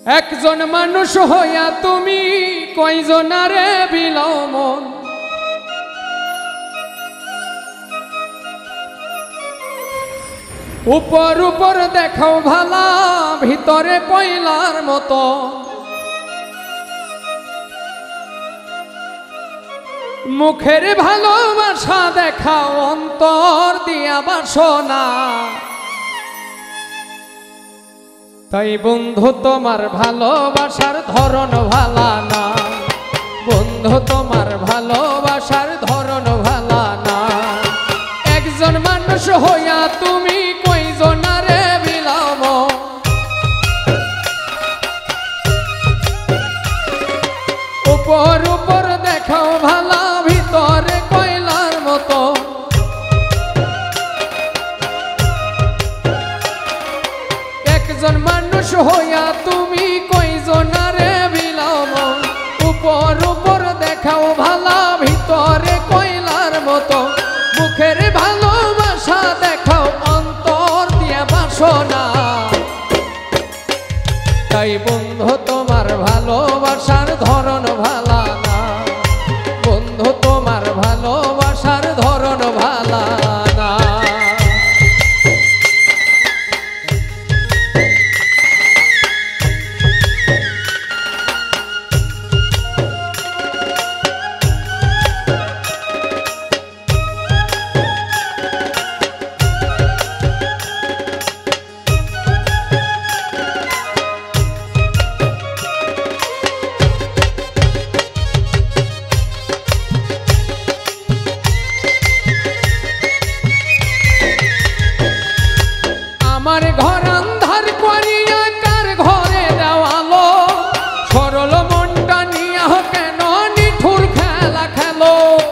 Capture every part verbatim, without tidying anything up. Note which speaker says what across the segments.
Speaker 1: একজন মানুষ হইয়া তুমি কয়জনারে বিলাও মন, উপর উপর দেখাও ভালা ভিতরে পয়লার মতো। মুখের ভালোবাসা দেখাও অন্তর দিয়া বাসনা। তাই বন্ধু তোমার ভালোবাসার ধরন ভালা না, বন্ধু তোমার ভালোবাসার ধরন ভালা না। একজন মানুষ হইয়া তুমি কয়জনারে বিলাও মন, উপর উপর দেখাও ভালা ভিতরে কয়লার মতো। একজন মানুষ হইয়া তুমি কয়জনারে বিলাও মন, উপর উপর দেখাও ভালা ভিতরে কয়লার মতো। মুখের ভালোবাসা দেখাও অন্তর দিয়া বাসনা। তাই বন্ধু তোমার ভালোবাসার ধরন ভালা না, বন্ধু তোমার ভালোবাসার ধরন ভালা না। আমার ঘর আন্ধার করিয়া কার ঘরে দেওয়ালো, সরল মনটা নিয়া কেন নিঠুর খেলা খেলো।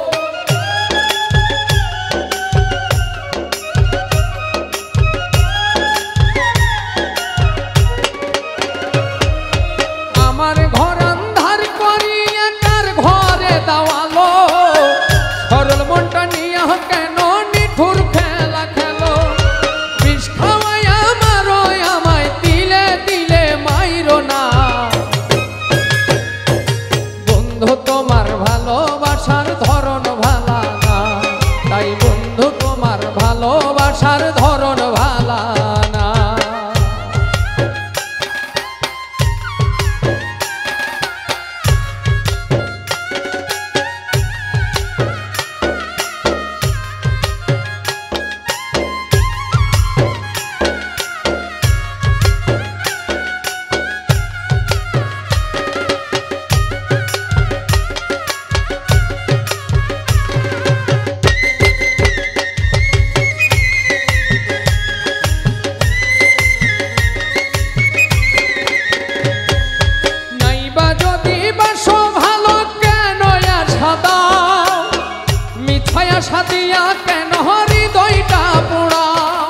Speaker 1: আমার ঘর আন্ধার করিয়া কার ঘরে দেওয়ালো, সরল মনটা নিয়া কেন নিঠুর খেলা খেলো। বিষ খাওয়াই আমারো আমায় দিলে দিলে মাইরো না। বন্ধু তোমার ভালোবাসার ধরন ভালা না, তাই বন্ধু তোমার ভালোবাসার ধরন ভালা না। নাইবা যদি বাসো ভালো কেন আশা দাও, মিথ্যায় আশা দিয়া কেন হৃদয়টা পোড়াও।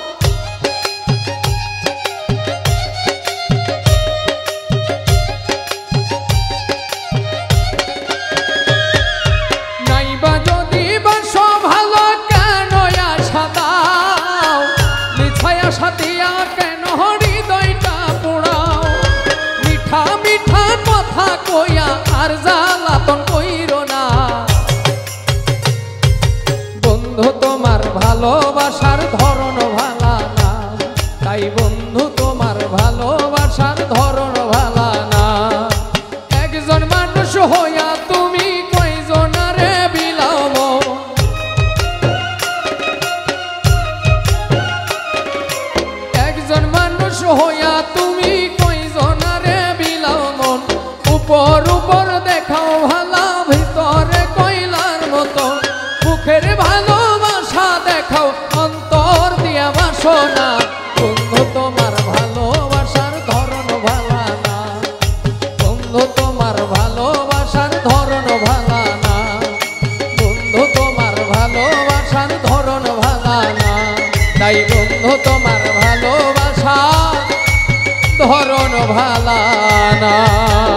Speaker 1: নাইবা যদি বাসো ভালো কেন আশা দাও, মিথ্যায় আশা দিয়া কেন হৃদয়টা পোড়াও। মিঠা মিঠা কথা কইয়া আর জ্বালাতন কইরো না। বন্ধু তোমার ভালোবাসার ধরন ভালা না, তাই বন্ধু তোমার ভালোবাসার ধরন ভালা না। একজন মানুষ হইয়া তুমি কয়জনারে বিলাও মন, একজন মানুষ হইয়া তুমি কয়জনারে বিলাও মন। উপর উপর দেখাও ভালা ভিতরে কয়লার মতো। মুখের ভালোবাসা দেখাও অন্তর দিয়া বাসনা। বন্ধু তোমার ভালোবাসার ধরন ভালা না, বন্ধু তোমার ভালোবাসার ধরন ভালা না, বন্ধু তোমার ভালোবাসার ধরন ভালা না। তাই বন্ধু তোমার ভালোবাসার ধরন ভালা না।